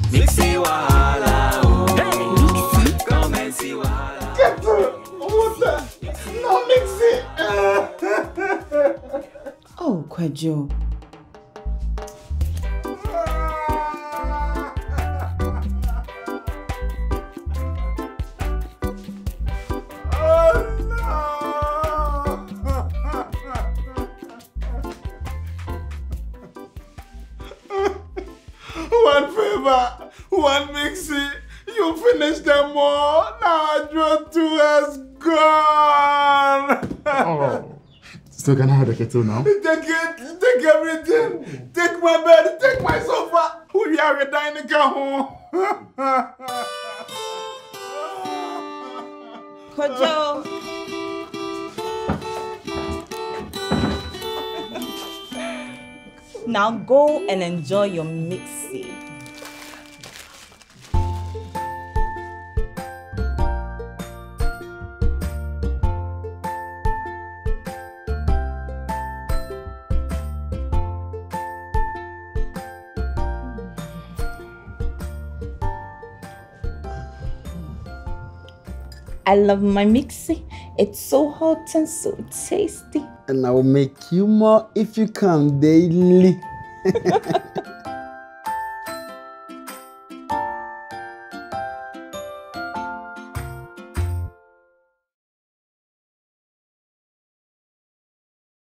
Mixi wahala, oh. Mixi? Come and see wahala. Get water. No Mixi. Oh, Kwadwo. One favor, one Mixi. You finish them all. Now Adwo 2 has gone. Oh. So can I have the kettle now? Take it, take everything. Take my bed, take my sofa. We are a dining home. Kwadwo. Now go and enjoy your Mixi. I love my Mixi. It's so hot and so tasty. And I will make you more if you come daily.